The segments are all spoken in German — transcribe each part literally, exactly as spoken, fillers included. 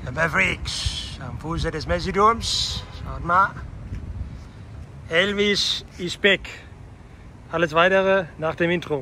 Camperfreaks am Fuße des Messidurms. Schaut mal. Elvis ist back. Alles weitere nach dem Intro.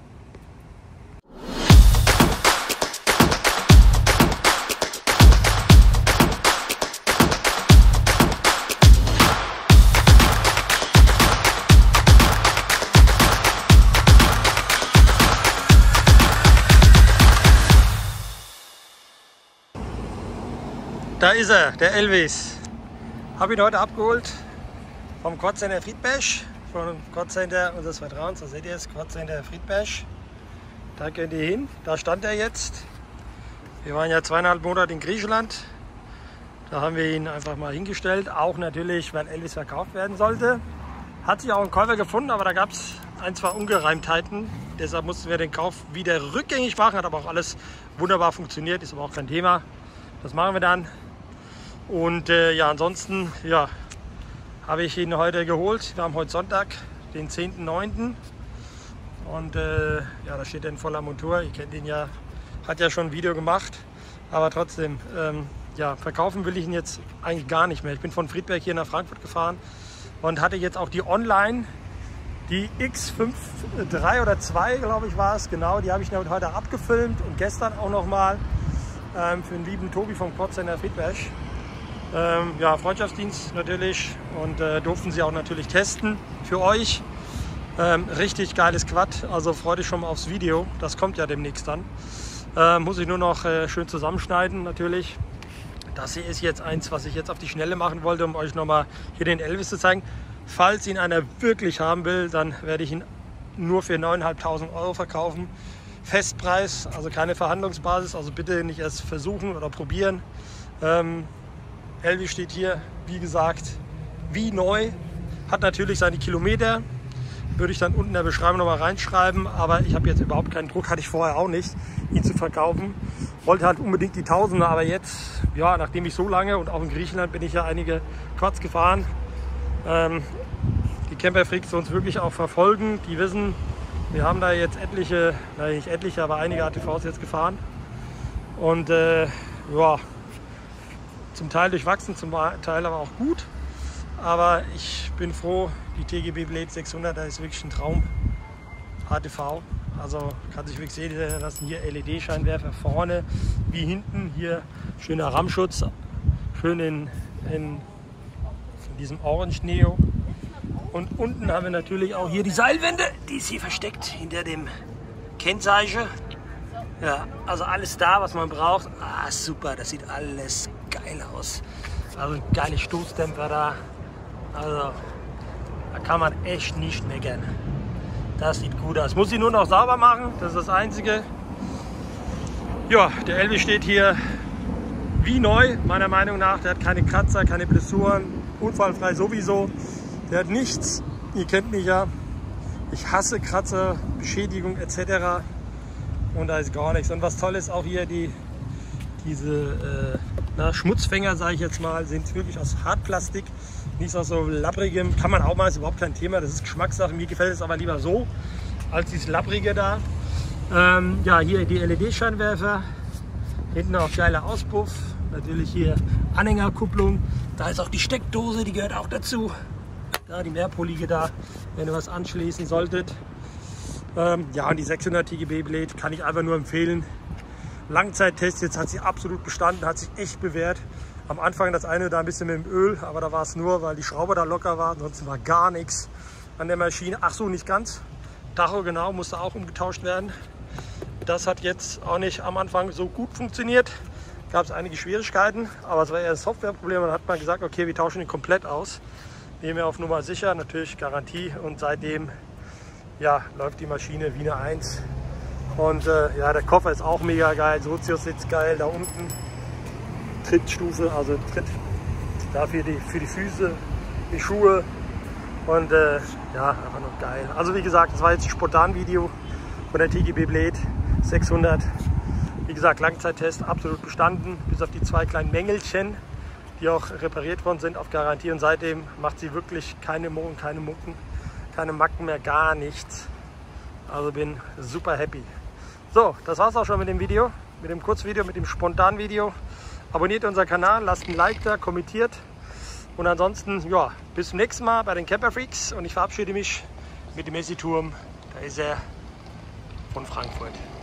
Da ist er, der Elvis. Habe ihn heute abgeholt vom Quad-Center Friedberg, vom Quad-Center unseres Vertrauens. Da seht ihr es, Quad-Center Friedberg. Da könnt ihr hin, da stand er jetzt. Wir waren ja zweieinhalb Monate in Griechenland. Da haben wir ihn einfach mal hingestellt, auch natürlich, weil Elvis verkauft werden sollte. Hat sich auch ein Käufer gefunden, aber da gab es ein, zwei Ungereimtheiten. Deshalb mussten wir den Kauf wieder rückgängig machen, hat aber auch alles wunderbar funktioniert, ist aber auch kein Thema. Das machen wir dann. Und äh, ja, ansonsten ja, habe ich ihn heute geholt. Wir haben heute Sonntag, den zehnten neunten Und äh, ja, da steht er in voller Montur. Ihr kennt ihn ja, hat ja schon ein Video gemacht. Aber trotzdem, ähm, ja, verkaufen will ich ihn jetzt eigentlich gar nicht mehr. Ich bin von Friedberg hier nach Frankfurt gefahren und hatte jetzt auch die Online, die X fünf drei oder zwei, glaube ich, war es. Genau, die habe ich heute abgefilmt und gestern auch noch mal ähm, für den lieben Tobi vom Quad-Center Friedberg. Ähm, ja, Freundschaftsdienst natürlich und äh, durften sie auch natürlich testen für euch. Ähm, richtig geiles Quad, also freut euch schon mal aufs Video, das kommt ja demnächst dann. Ähm, muss ich nur noch äh, schön zusammenschneiden natürlich. Das hier ist jetzt eins, was ich jetzt auf die Schnelle machen wollte, um euch nochmal hier den Elvis zu zeigen. Falls ihn einer wirklich haben will, dann werde ich ihn nur für neuntausendfünfhundert Euro verkaufen. Festpreis, also keine Verhandlungsbasis, also bitte nicht erst versuchen oder probieren. Ähm, Elvis steht hier, wie gesagt, wie neu, hat natürlich seine Kilometer, würde ich dann unten in der Beschreibung noch mal reinschreiben, aber ich habe jetzt überhaupt keinen Druck, hatte ich vorher auch nicht, ihn zu verkaufen. Wollte halt unbedingt die Tausender, aber jetzt, ja, nachdem ich so lange und auch in Griechenland bin ich ja einige Quads gefahren, ähm, die Camperfreaks uns wirklich auch verfolgen, die wissen, wir haben da jetzt etliche, nein nicht etliche, aber einige A T Vs jetzt gefahren und äh, ja, zum Teil durchwachsen, zum Teil aber auch gut. Aber ich bin froh, die T G B Blade sechshundert, da ist wirklich ein Traum. A T V, also kann sich wirklich sehen lassen. Hier L E D-Scheinwerfer vorne wie hinten. Hier schöner Rammschutz, schön in, in, in diesem Orange Neo. Und unten haben wir natürlich auch hier die Seilwände, die ist hier versteckt hinter dem Kennzeichen. Ja, also alles da, was man braucht. Ah, super, das sieht alles geil aus. Also ein geiles Stoßdämpfer da. Also da kann man echt nicht meckern. Das sieht gut aus. Muss ich nur noch sauber machen, das ist das Einzige. Ja, der Elvis steht hier wie neu, meiner Meinung nach. Der hat keine Kratzer, keine Blessuren, unfallfrei sowieso. Der hat nichts. Ihr kennt mich ja. Ich hasse Kratzer, Beschädigung et cetera. Und da ist gar nichts. Und was toll ist auch hier, die, diese äh, na, Schmutzfänger, sage ich jetzt mal, sind wirklich aus Hartplastik. Nicht aus so labbrigem, kann man auch mal, ist überhaupt kein Thema. Das ist Geschmackssache. Mir gefällt es aber lieber so, als dieses labbrige da. Ähm, ja, hier die L E D-Scheinwerfer. Hinten auch geiler Auspuff. Natürlich hier Anhängerkupplung. Da ist auch die Steckdose, die gehört auch dazu. Da die mehrpolige da, wenn ihr was anschließen solltet. Ähm, ja, und die sechshundert T G B Blade kann ich einfach nur empfehlen. Langzeittest, jetzt hat sie absolut bestanden, hat sich echt bewährt. Am Anfang das eine da ein bisschen mit dem Öl, aber da war es nur, weil die Schraube da locker war. Ansonsten war gar nichts an der Maschine. Ach so, nicht ganz. Tacho genau, musste auch umgetauscht werden. Das hat jetzt auch nicht am Anfang so gut funktioniert. Gab es einige Schwierigkeiten, aber es war eher ein Softwareproblem. Dann hat man gesagt, okay, wir tauschen ihn komplett aus. Nehmen wir auf Nummer sicher, natürlich Garantie, und seitdem ja, läuft die Maschine wie eine eins. Und äh, ja, der Koffer ist auch mega geil, Sozius sitzt geil, da unten Trittstufe, also Tritt dafür die, für die Füße, die Schuhe und äh, ja, einfach noch geil. Also wie gesagt, das war jetzt ein Spontan-Video von der T G B Blade sechshundert. Wie gesagt, Langzeittest absolut bestanden, bis auf die zwei kleinen Mängelchen, die auch repariert worden sind auf Garantie, und seitdem macht sie wirklich keine Mohren, keine Mucken, keine Macken mehr, gar nichts. Also bin super happy. So, das war's auch schon mit dem Video, mit dem Kurzvideo, mit dem Spontan-Video. Abonniert unseren Kanal, lasst ein Like da, kommentiert. Und ansonsten, ja, bis zum nächsten Mal bei den Camper Freaks. Und ich verabschiede mich mit dem Messi-Turm. Da ist er von Frankfurt.